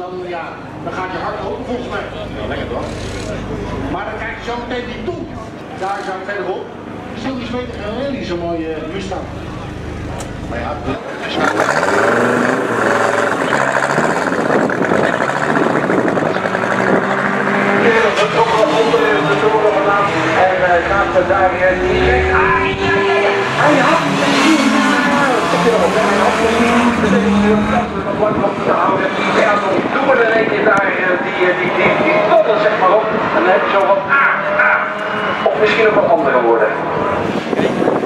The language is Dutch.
dan gaat je hart open volgens mij. Ja, lekker toch? Maar dan krijg je zo meteen die toe. Daar zo verderop. Stil die meter een hele zo'n mooie Mustang. Maar ja, we trokken onder de toren vandaan en gaat we daar direct. Hij had te houden. Ja, dan doen we er een keer daar die tollen zeg maar op. En dan heb je zo van of misschien ook wat andere woorden.